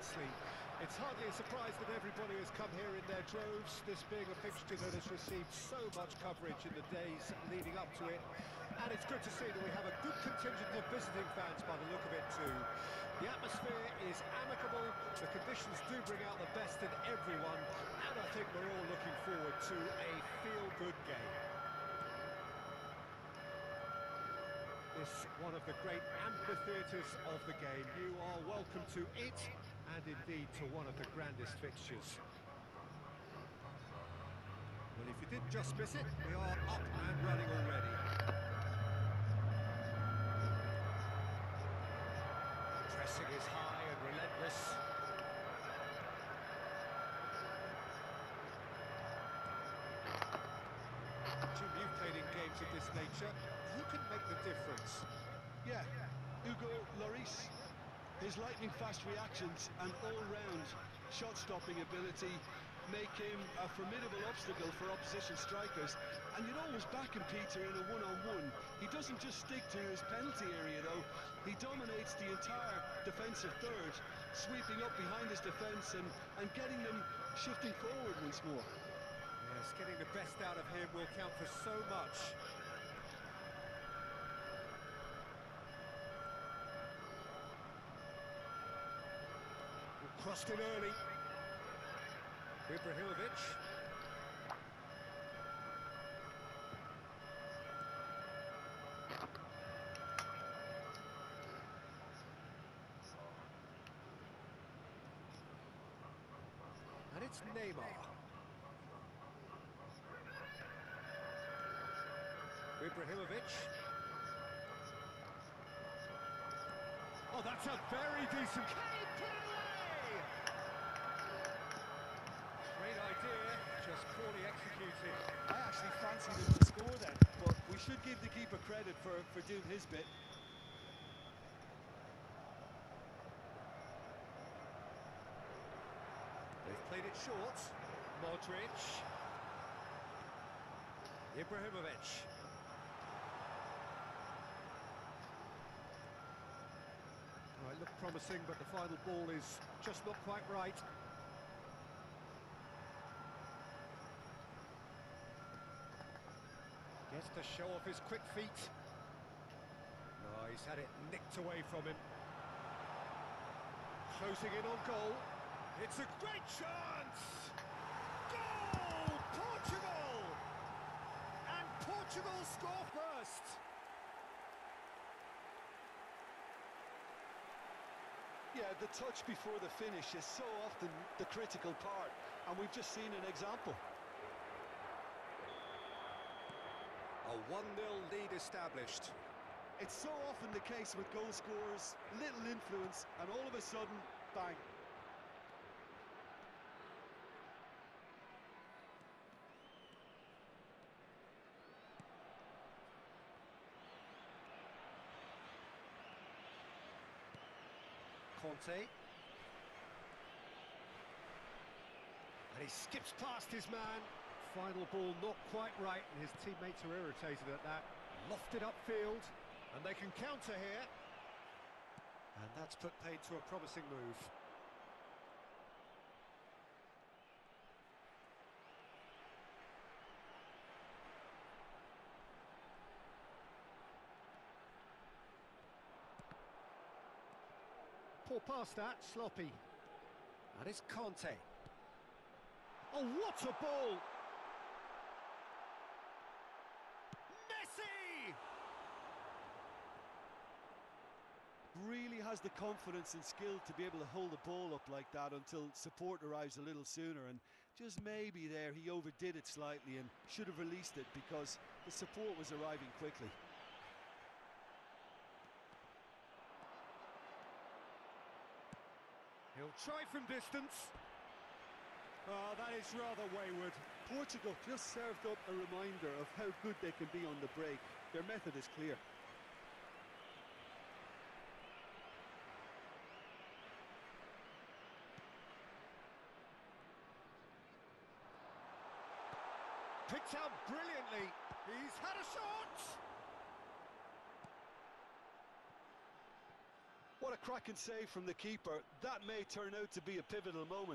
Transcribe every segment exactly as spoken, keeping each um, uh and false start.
immensely. It's hardly a surprise that everybody has come here in their droves, this being a fixture that has received so much coverage in the days leading up to it. And it's good to see that we have a good contingent of visiting fans by the look of it too. The atmosphere is amicable, the conditions do bring out the best in everyone, and I think we're all looking forward to a feel-good game. This one of the great amphitheatres of the game. You are welcome to it, and indeed to one of the grandest fixtures. Well, if you did just miss it, we are up and running already. Pressing is high and relentless. Jim, you've played in games of this nature. Who can make the difference? Yeah, Hugo Lloris. His lightning-fast reactions and all-round shot-stopping ability make him a formidable obstacle for opposition strikers. And you'd always back him, Peter, in a one-on-one. He doesn't just stick to his penalty area, though. He dominates the entire defensive third, sweeping up behind his defence and, and getting them shifting forward once more. Yes, getting the best out of him will count for so much. Crossed in early. Ibrahimovic. And it's Neymar. Ibrahimovic. Oh, that's a very decent... Can he put it away? Great idea, just poorly executed. I actually fancied him to score then, but we should give the keeper credit for, for doing his bit. They've played it short. Modric. Ibrahimovic. Well, it looked promising, but the final ball is just not quite right. Gets to show off his quick feet. No, he's had it nicked away from him. Closing in on goal. It's a great chance! Goal! Portugal! And Portugal score first! Yeah, the touch before the finish is so often the critical part, and we've just seen an example. A one nil lead established. It's so often the case with goal scorers, little influence, and all of a sudden, bang. Conte. And he skips past his man. Final ball not quite right, and his teammates are irritated at that. Lofted upfield, and they can counter here. And that's put paid to a promising move. Poor pass that, sloppy. And it's Conte. Oh, what a ball! Messi! Really has the confidence and skill to be able to hold the ball up like that until support arrives a little sooner, and just maybe there he overdid it slightly and should have released it because the support was arriving quickly. He'll try from distance. Oh, that is rather wayward. Portugal just served up a reminder of how good they can be on the break. Their method is clear. Picked out brilliantly. He's had a shot. What a cracking save from the keeper. That may turn out to be a pivotal moment.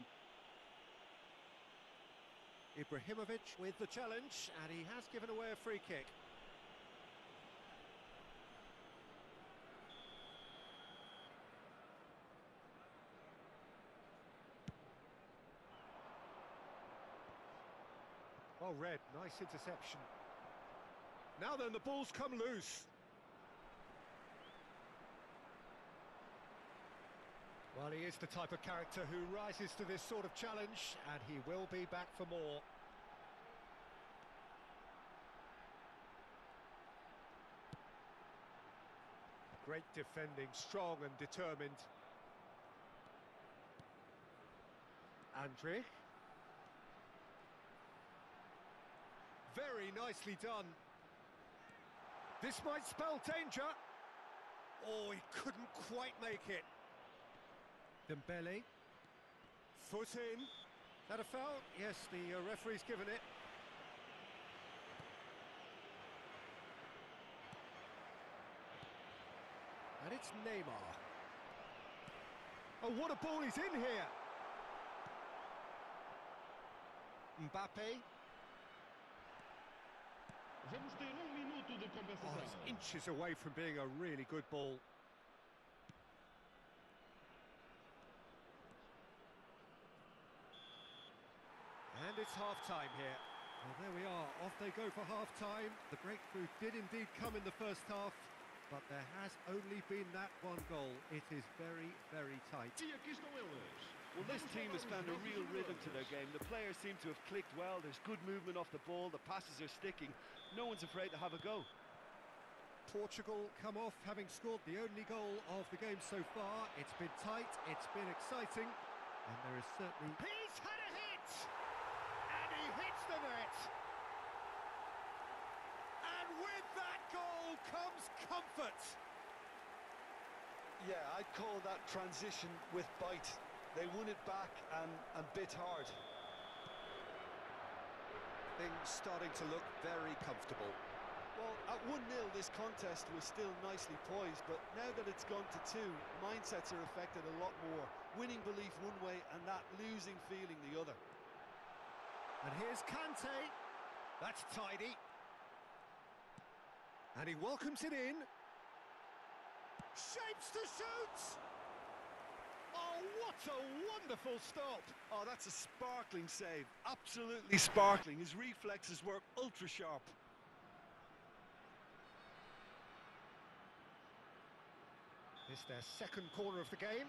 Ibrahimovic with the challenge, and he has given away a free kick. Well read, nice interception. Now then, the ball's come loose. Well, he is the type of character who rises to this sort of challenge, and he will be back for more. Great defending, strong and determined. Andrich. Very nicely done. This might spell danger. Oh, he couldn't quite make it. Dembele. Foot in. Is that a foul? Yes, the uh, referee's given it. And it's Neymar. Oh, what a ball he's in here. Mbappe. Vamos ter um minuto de Oh, compensação. it's inches away from being a really good ball. And it's half-time here. Well, there we are. Off they go for half-time. The breakthrough did indeed come in the first half, but there has only been that one goal. It is very, very tight. E aqui estão eles. Well, this team has found a real rhythm to their game. The players seem to have clicked well. There's good movement off the ball. The passes are sticking. No one's afraid to have a go. Portugal come off having scored the only goal of the game so far. It's been tight, it's been exciting, and there is certainly... He's had a hit! And he hits the net! And with that goal comes comfort! Yeah, I'd call that transition with bite. They won it back and, and bit hard. Things starting to look very comfortable. Well, at one nil, this contest was still nicely poised, but now that it's gone to two, mindsets are affected a lot more. Winning belief one way and that losing feeling the other. And here's Kante. That's tidy. And he welcomes it in. Shapes to shoot! Oh, what a wonderful stop! Oh, that's a sparkling save. Absolutely sparkling. His reflexes were ultra sharp. It's their second corner of the game.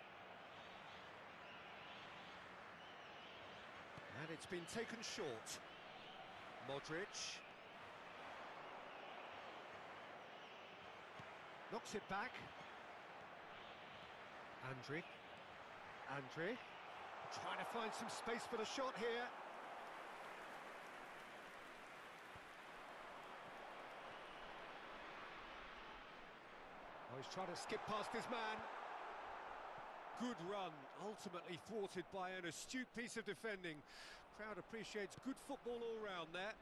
And it's been taken short. Modric. Knocks it back. Andrich. Andrich. Trying to find some space for the shot here. Oh, he's trying to skip past his man. Good run, ultimately thwarted by an astute piece of defending. Crowd appreciates good football all round there.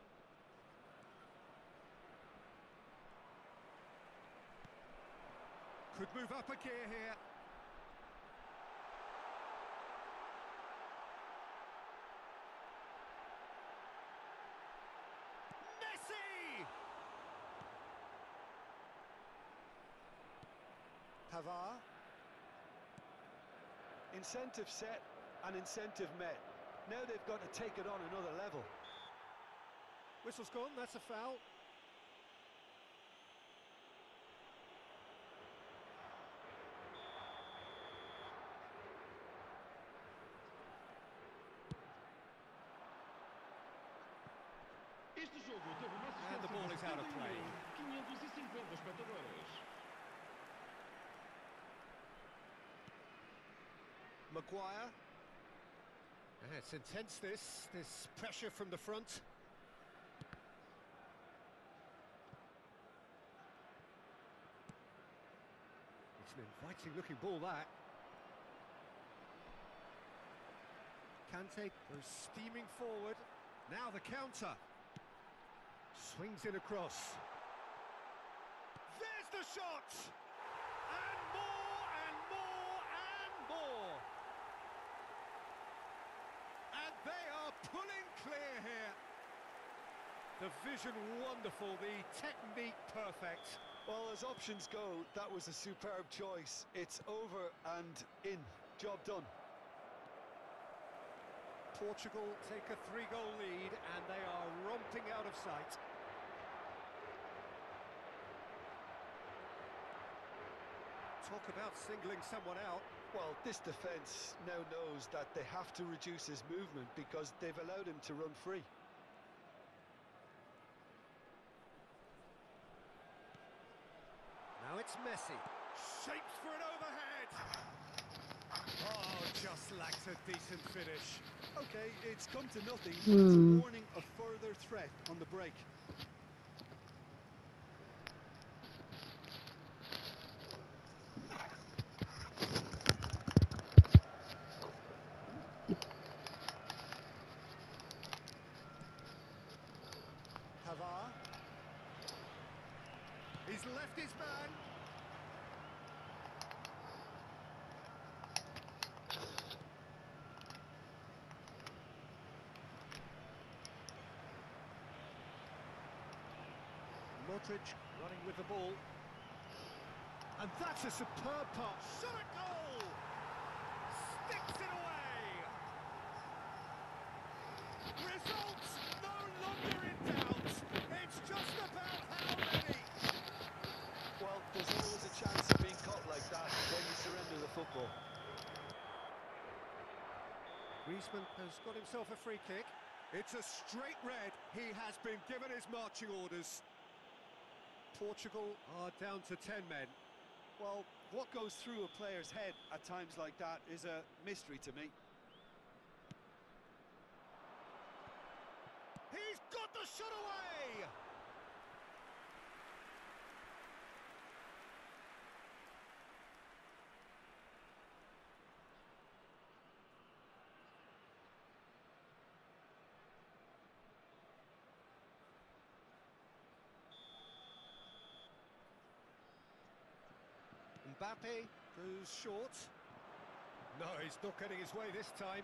Could move up a gear here. Messi! Pavard. Incentive set and incentive met. Now they've got to take it on another level. Whistle's gone, that's a foul. Este jogo teve uma And the ball is out of play. quinhentos e cinquenta espectadores. Maguire. Yeah, it's intense, this, this pressure from the front. It's an inviting looking ball, that. Kante goes steaming forward. Now the counter. Swings it across. There's the shot! And more, pulling clear here. The vision wonderful, the technique perfect. Well, as options go, that was a superb choice. It's over and in. Job done. Portugal take a three-goal lead and they are romping out of sight. Talk about singling someone out. Well, this defence now knows that they have to reduce his movement because they've allowed him to run free. Now it's Messi. Shapes for an overhead. Oh, just lacked a decent finish. Okay, it's come to nothing, but it's a warning of further threat on the break. Havar. He's left his man. Modric running with the ball. And that's a superb pass. Shot a goal! Sticks it away! Results no longer in doubt. It's just about how many. Well, there's always a chance of being caught like that when you surrender the football. Griezmann has got himself a free kick. It's a straight red. He has been given his marching orders. Portugal are down to ten men. Well, what goes through a player's head at times like that is a mystery to me. He's got the shot away! Mbappe goes short. No, he's not getting his way this time.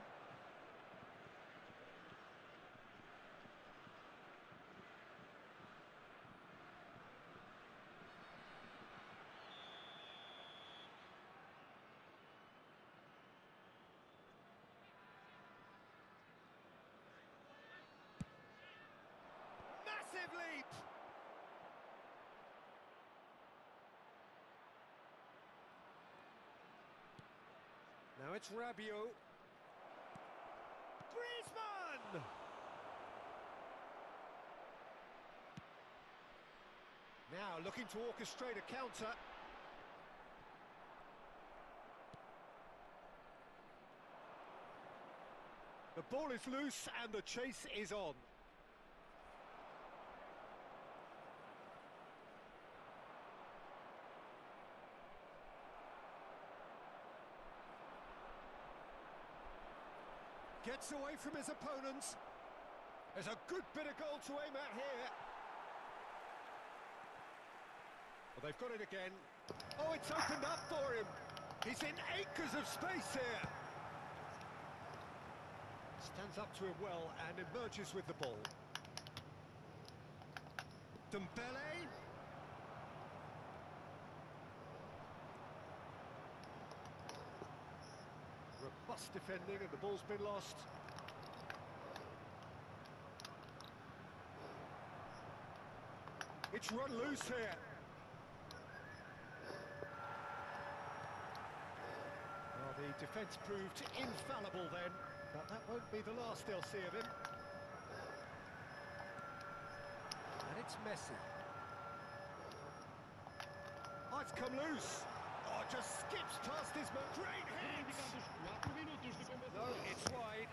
Massive leap! Now it's Rabiot. Griezmann! Now looking to orchestrate a counter. The ball is loose and the chase is on. Gets away from his opponents. There's a good bit of goal to aim at here. Well, they've got it again. Oh, it's opened up for him. He's in acres of space here. Stands up to him well and emerges with the ball. Dembele. Robust defending and the ball's been lost. It's run loose here. Well, the defence proved infallible then, but that won't be the last they'll see of him. And it's Messi. Oh, it's come loose. Oh, just skips past his man. Great hit! Indicados quatro minutos de No, compensação. it's wide.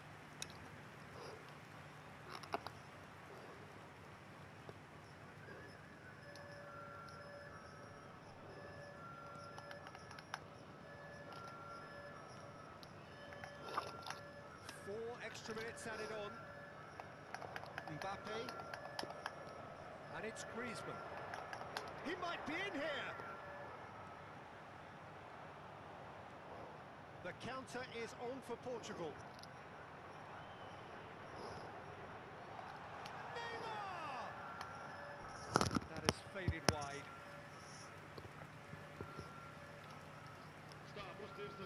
Four extra minutes added on. Mbappe. And it's Griezmann. He might be in here. The counter is on for Portugal.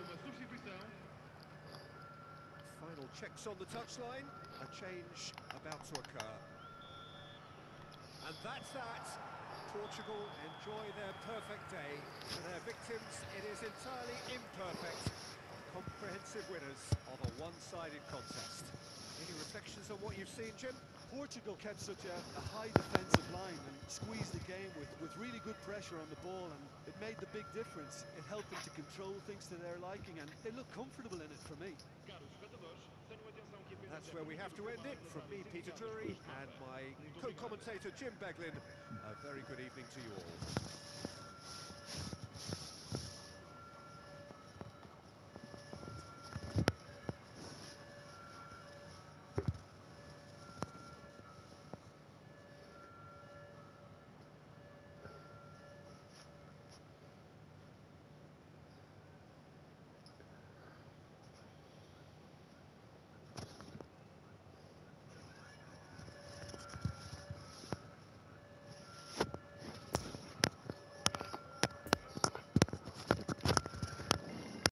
uma substituição. Final checks on the touchline. A change about to occur. And that's that. Portugal enjoy their perfect day. For their victims, it is entirely imperfect. Comprehensive winners of a one-sided contest. Any reflections on what you've seen, Jim? Portugal kept such a, a high defensive line and squeezed the game with, with really good pressure on the ball, and it made the big difference. It helped them to control things to their liking, and they look comfortable in it for me. Caros espectadores, tenham atenção que apenas That's where we have to end it. From me, Peter Drury, and my co-commentator Jim Beglin. A very good evening to you all.